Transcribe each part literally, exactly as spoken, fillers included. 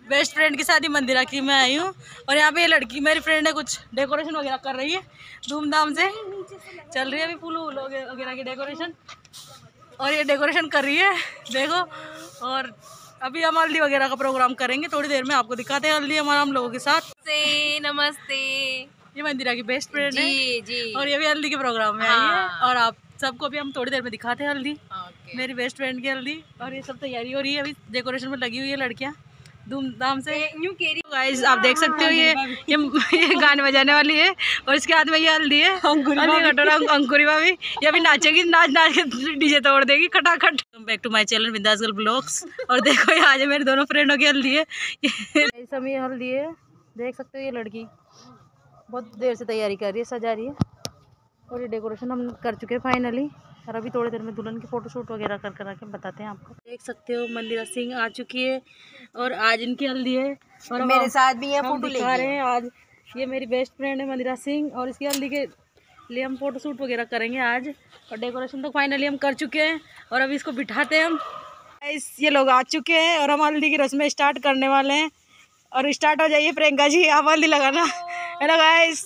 Best friend की शादी मंदिरा की मैं आई हूँ और यहाँ पे ये लड़की मेरी फ्रेंड है, कुछ डेकोरेशन वगैरह कर रही है धूमधाम से। चल रही है अभी फूल वगैरह की डेकोरेशन और ये डेकोरेशन कर रही है देखो। और अभी हम हल्दी वगैरह का प्रोग्राम करेंगे थोड़ी देर में, आपको दिखाते हैं हल्दी हमारा हम लोगों के साथ। से नमस्ते, ये मंदिरा की बेस्ट फ्रेंड है जी जी और ये भी हल्दी के प्रोग्राम में आई है और आप सबको भी हम थोड़ी देर में दिखाते हैं हल्दी, मेरी बेस्ट फ्रेंड की हल्दी। और ये सब तैयारी हो रही है, अभी डेकोरेशन में लगी हुई है लड़कियां धूमधाम से। गाइस आप देख सकते हो ये ये, ये गाने बजाने वाली है और इसके हाथ में ये हल्दी है, हल्दी कटोरा अंकुरी भाभी। ये अभी नाचेगी, नाच नाच के डीजे तोड़ देगी खटाखट। Back to my channel Bindass girl blogs. और देखो ये आज मेरे दोनों फ्रेंडों की हल्दी है, ये सब ये हल्दी है देख सकते हो। ये लड़की बहुत देर से तैयारी कर रही है, सजा रही है और ये डेकोरेशन हम कर चुके हैं फाइनली। और अभी थोड़ी देर में दुल्हन की फोटोशूट वगैरह कर कर के बताते हैं आपको। देख सकते हो मंदिरा सिंह आ चुकी है और आज इनकी हल्दी है और मेरे साथ भी है, फोटो दिखा रहे हैं। आज ये मेरी बेस्ट फ्रेंड है मंदिरा सिंह और इसकी हल्दी के लिए हम फोटोशूट वगैरह करेंगे आज। और डेकोरेशन तो फाइनली हम कर चुके हैं और अभी इसको बिठाते हैं हम। ये लोग आ चुके हैं और हम हल्दी की रस्में स्टार्ट करने वाले हैं। और स्टार्ट हो जाइए प्रियंका जी, आप हल्दी लगाना। हेलो गाइस,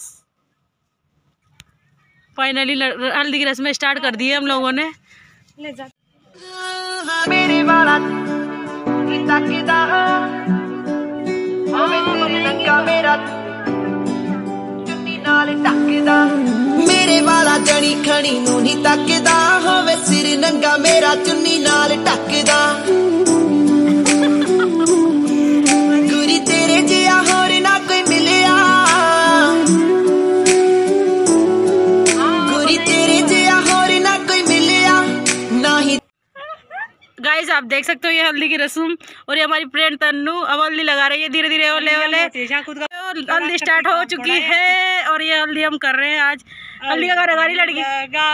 फाइनली हल्दी की रस्में स्टार्ट कर दी है हम लोगों ने। ले जा मेरे वाला मेरे वाला जनी खड़ी नू नहीं तकदा, होवे सिर नंगा मेरा चुन्नी नाल टकदा। गुरी तेरे जिया होर ना कोई मिलिया, गुरी तेरे जिया होर ना कोई मिलिया ना ही। गाइस आप देख सकते हो ये हल्दी की रस्म और ये हमारी फ्रेंड तन्नू अब हल्दी लगा रही है धीरे धीरे। ओले ओले हल्दी स्टार्ट हो चुकी है और ये हल्दी हम कर रहे हैं आज। हल्दी का गाना गा रही लड़की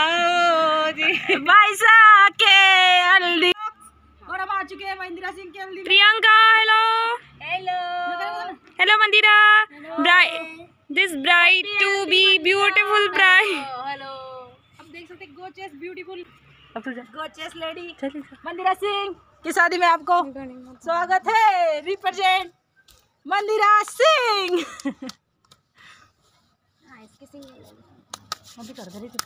बाईसा के हल्दी। और हम आ चुके हैं मंदिरा सिंह की हल्दी। Priyanka hello hello hello Mandira, this bride to be beautiful bride. Hello अब देख सकते हैं gorgeous beautiful gorgeous lady Mandira Singh की शादी में आपको स्वागत है। रिप्रेजेंट मंदिरा सिंह। अभी कर दे रही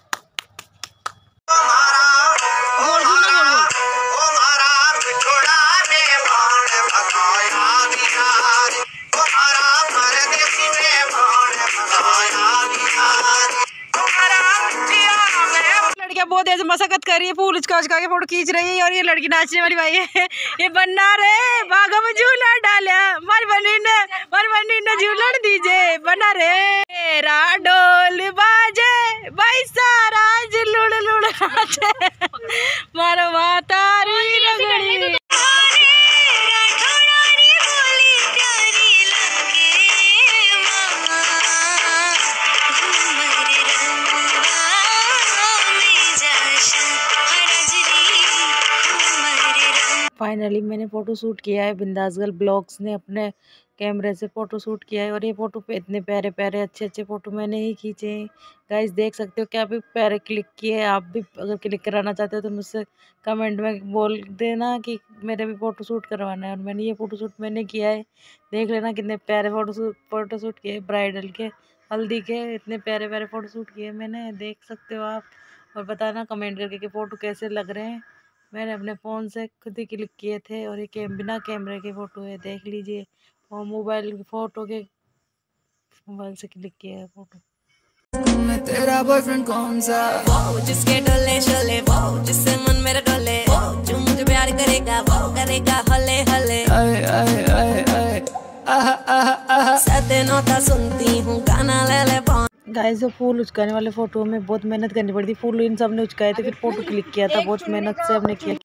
लड़कियां बहुत देर से मशक्कत कर रही है, फूल उचका उचका के फोटो खींच रही है। और ये लड़की नाचने वाली भाई है, ये बनना रे बागा में झूला डाला मारी बनी ने मारी बनी ने झूला दीजे बना रे तेरा डोल बाजे भाई सारा लुड़ लुड़ नाचे मारो मातारी रगड़ी। फाइनली मैंने फ़ोटो शूट किया है, बिंदास गर्ल ब्लॉग्स ने अपने कैमरे से फ़ोटो शूट किया है और ये फ़ोटो पे इतने प्यारे प्यारे अच्छे अच्छे फ़ोटो मैंने ही खींचे हैं। गाइस देख सकते हो क्या भी प्यारे क्लिक किए। आप भी अगर क्लिक कराना चाहते हो तो मुझसे कमेंट में बोल देना कि मेरे भी फ़ोटो शूट करवाना है। और मैंने ये फ़ोटो शूट मैंने किया है, देख लेना कितने प्यारे फ़ोटो शूट फ़ोटो शूट किए ब्राइडल के हल्दी के। इतने प्यारे प्यारे फ़ोटो शूट किए मैंने, देख सकते हो आप। और बताना कमेंट करके कि फ़ोटो कैसे लग रहे हैं। मैंने अपने फ़ोन से खुद ही क्लिक किए थे और ये कैम बिना कैमरे के फ़ोटो है, देख लीजिए। और मोबाइल की फ़ोटो के मोबाइल से क्लिक किया है फ़ोटो। मैं तेरा बॉयफ्रेंड कौन सा, वो जिसके डोले शोले, वो जिससे मन मेरा डोले, वो जो मुझे प्यार करेगा, वो करेगा हले हले। आए आए आए आए आहा आहा आहा सते नोता सुनती हूँ गाना ले ले। गाइस जो फूल उचकाने वाले फ़ोटो में बहुत मेहनत करनी पड़ी थी। फूल इन सब ने उचकाए थे, फिर फ़ोटो क्लिक किया था बहुत मेहनत से हमने किया।